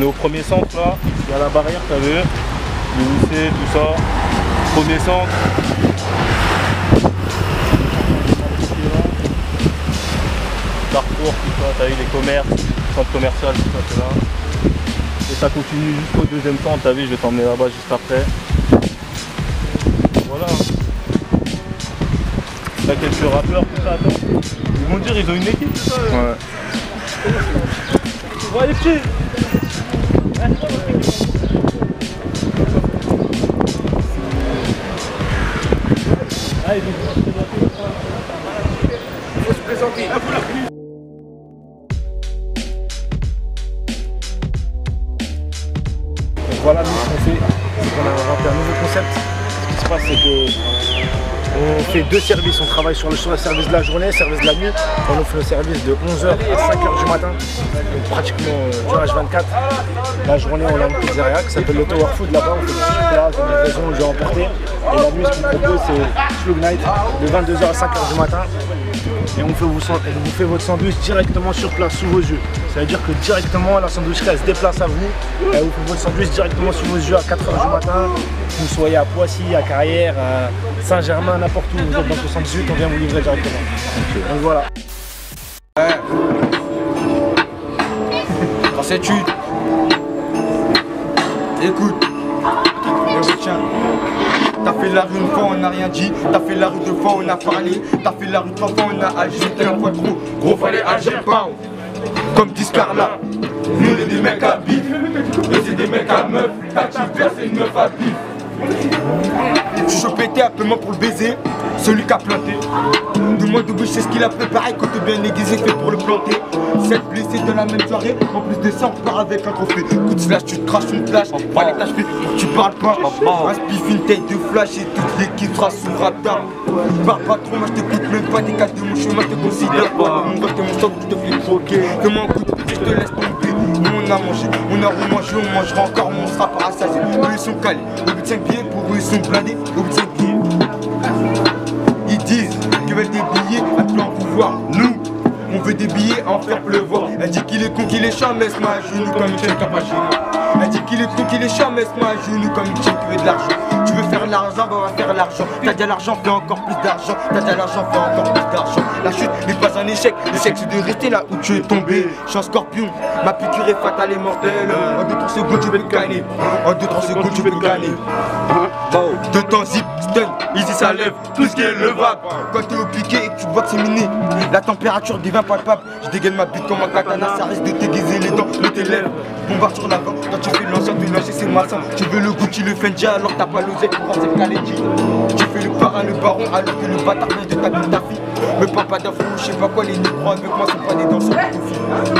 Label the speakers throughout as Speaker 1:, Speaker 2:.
Speaker 1: est au premier centre là, il y a la barrière, t'as vu, le lycée, tout ça. Premier centre. Carrefour, tout ça, t'as vu les commerces, centre commercial, tout ça, c'est là. Et ça continue jusqu'au deuxième centre, t'as vu, je vais t'emmener là-bas juste après. Voilà. T'as quelques rappeurs, tout ça, attends. Ils vont dire, ils ont une équipe, tout ça. Ouais. Ouais, les petits. Allez, il faut se présenter.
Speaker 2: Voilà, nous, ce qu'on fait, c'est qu'on a inventé un nouveau concept. Ce qui se passe, c'est que on fait deux services. On travaille sur le service de la journée, service de la nuit. On offre le service de 11h à 5h du matin, donc pratiquement du H24. La journée, on a une pizzeria qui s'appelle le Tower Food. Là-bas, on fait du chocolat, des livraisons, du emporté. Et la nuit, ce qu'on propose, c'est Slug Night de 22h à 5h du matin. Et on vous fait votre sandwich directement sur place, sous vos yeux. Ça veut dire que directement, la sandwicherie, elle se déplace à vous. Elle vous fait votre sandwich directement sous vos yeux à 4h du matin. Que vous soyez à Poissy, à Carrière, à Saint-Germain, n'importe où vous êtes dans le 78, on vient vous livrer directement. Donc voilà.
Speaker 3: Dans cette étude, écoute, tiens. T'as fait la rue une fois, on n'a rien dit. T'as fait la rue deux fois, on a parlé. T'as fait la rue trois fois, on a agi. T'es un fois trop, gros fallait agir, pas comme dit Scarla. Nous on est des mecs à bif, et c'est des mecs à meuf. Ta petite verse c'est une meuf à bif. Je suis pété appelle-moi pour le baiser, celui qui a planté. Demande de bouche, c'est ce qu'il a préparé, quand t'es bien aiguisé, fait pour le planter. 7 blessés de la même soirée, en plus de ça, on part avec un trophée. Coup de flash, tu te craches une flash, pas les tâches faites, tu parles pas. Un spiff, une tête de flash et toute l'équipe sera sous radar. Parle pas trop, moi je t'écoute même pas, t'es casse de mon chemin, je te considère pas. Mon gars, t'es mon stock, je te fais croquer. Fais-moi un coup de pied, je te laisse tomber. Nous on a mangé, on a remangé, on mangera encore, mais on sera pas rassasié. Eux ils sont calés, au bout de 5 billets, pour eux ils sont blindés, au bout de 5 billets. Ils disent qu'ils veulent des billets, à plein pouvoir. Nous, on veut des billets à en faire pleuvoir. Elle dit qu'il est con, qu'il est chiant, mais c'est ma genou comme une chaîne qui a pas chez moi. Elle dit qu'il est con, qu'il est chiant, mais c'est ma genou comme une chaîne qui veut de l'argent. Tu veux faire de l'argent, bah on va faire de l'argent. T'as déjà l'argent, fais encore plus d'argent. T'as déjà l'argent, fais encore plus d'argent. La chute n'est pas un échec, l'échec c'est de rester là où tu es tombé. Je suis un scorpion, ma piqûre est fatale et mortelle. En 2-3 secondes tu peux me gagner. En 2-3 secondes tu peux me gagner. De temps zip, stun, ici ça lève, tout ce qui est levable. Quand t'es au piqué et que tu vois que c'est miné, la température devient palpable. Je dégaine ma bite comme un katana, ça risque de t'aiguiser les dents de tes lèvres. Bombarde sur l'avant, quand tu fais l'ancien, tu lâches c'est malsain. Tu veux le Gucci, le Fendi, alors t'as pas l'osé pour voir cette Khaledi. Tu fais le parrain, le baron, alors que le bâtard vient de taper ta fille. Me parle pas d'infos, je sais pas quoi, les négros avec moi sont pas des danseurs de filles.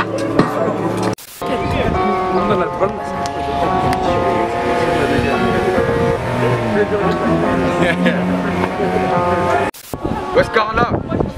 Speaker 3: Ouais, Scarla.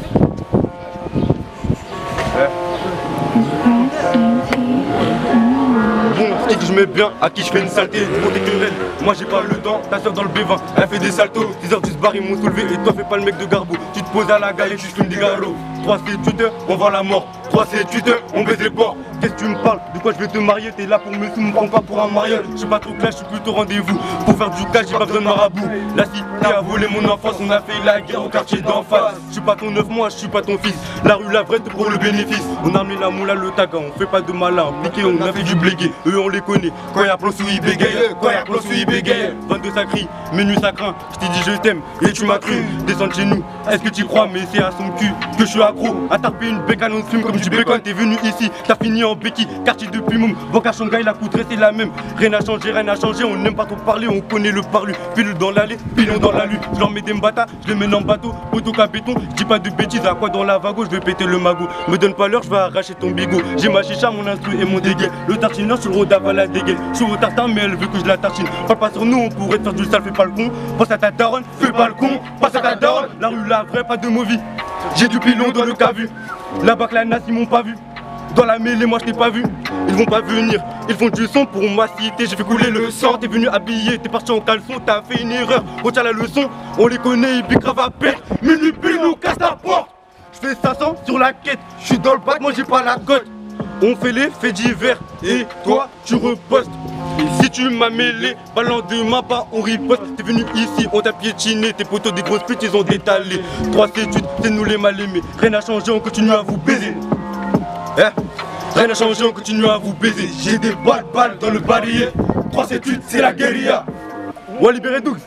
Speaker 3: Bon, c'est que je mets bien, à qui je fais une saleté, pour des querelles. Moi j'ai pas le temps, ta soeur dans le B20, elle fait des saltos. 10h du bar ils m'ont soulevé et toi fais pas le mec de Garbo. Tu te poses à la galette, je fume des galops. 3 c'est Twitter, on vend la mort. 3 c'est Twitter, on baise les porcs. Qu'est-ce que tu me parles? De quoi je vais te marier? T'es là pour me sous, me prends pas pour un mariage. Je suis pas trop clash, je suis plutôt rendez-vous. Pour faire du cash, j'ai pas besoin de marabout. La cité a volé mon enfance, on a fait la guerre au quartier d'en face. Je suis pas ton 9 mois, je suis pas ton fils. La rue la vraie, pour le bénéfice. On a mis la moula, le taga, on fait pas de malin. Piqué, on a fait du blégué, eux on les connaît. Quand y'a plan sous ils bégayent, quand y'a plan sous ils bégayent. 22 ça crie, minuit ça craint. Je t'ai dit je t'aime et tu m'as cru. Descends de chez nous, est-ce que tu crois? Mais c'est à son cul que je suis accro. À taper une bécane, on se fume comme du bacon. T'es venu ici, t'as fini en béquille. Quartier de Pimoum, Boca Shanghai, la coudre c'est la même. Rien n'a changé, on n'aime pas trop parler, on connaît le parlu. Pile dans l'allée, pilon dans la lue. Je leur mets des mbata, je les mène en bateau, poteau qu'à béton. Dis pas de bêtises, à quoi dans la vago, je vais péter le magot. Me donne pas l'heure, je vais arracher ton bigot. J'ai ma chicha, mon instru et mon déguet. Le tartineur sur le road à la dégaine. Je suis au tartin, mais elle veut que je la tartine. Parle pas sur nous, on pourrait te faire du sale, fais pas le con. Pense à ta daronne, fais pas le con. Pense à ta daronne, la rue la vraie, pas de mauvais. J'ai du pilon dans le cavu. Là-bas que la nas, ils m'ont pas vu. Dans la mêlée, moi je t'ai pas vu. Ils vont pas venir, ils font du son pour ma cité. J'ai fait couler le sang, t'es venu habillé, t'es parti en caleçon, t'as fait une erreur. Retiens la leçon, on les connaît, ils piquent grave à perte. Minupile nous casse ta porte. Je fais 500 sur la quête, je suis dans le bac, moi j'ai pas la cote. On fait les faits divers et toi tu repostes. Et si tu m'as mêlé, ballant de ma part, on riposte. T'es venu ici, on t'a piétiné, tes potos des grosses putes, ils ont détalé. 3 c'est nous les mal aimés. Rien n'a changé, on continue à vous baiser. Hein? Rien n'a changé, on continue à vous baiser. J'ai des balles dans le barillet. 3 c'est la guérilla. On va libérer 12.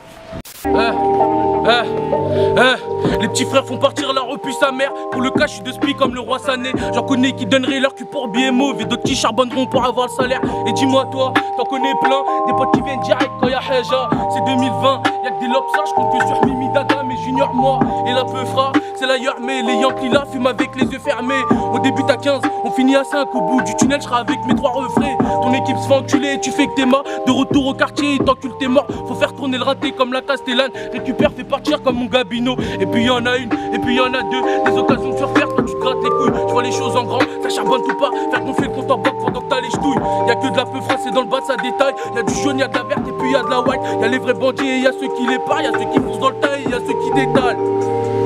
Speaker 4: Les petits frères font partir la repu sa mère. Pour le cas, je suis de spi comme le roi Sané. J'en connais qui donneraient leur cul pour billet mauvais, d'autres qui charbonneront pour avoir le salaire. Et dis-moi toi, t'en connais plein, des potes qui viennent direct quand y'a Haja. C'est 2020, y'a que des lobes, ça je compte que sur Mimi Daga, mais Junior moi. Et la peufra, c'est l'ailleurs, mais les Yankees là fument avec les yeux fermés. On débute à 15, on finit à 5. Au bout du tunnel, je serai avec mes 3 refrains. Ton équipe se fait enculer, tu fais que t'es mort. De retour au quartier, il t'encule, t'es mort. Faut faire tourner le raté comme la Castellane. Récupère, fais partir comme mon Gabino. Et puis y'en a une, et puis y'en a deux. Des occasions de surfaire quand tu te grattes les couilles. Tu vois les choses en grand, ça charbonne ou pas. Faire gonfler le compte en banque pendant que t'as les ch'touilles. Y'a que de la peu français dans le bas, ça détaille. Y'a du jaune, y'a de la verte et puis y'a de la white. Y'a les vrais bandits et y'a ceux qui les parent. Y'a ceux qui foncent dans le tas et y'a ceux qui détalent.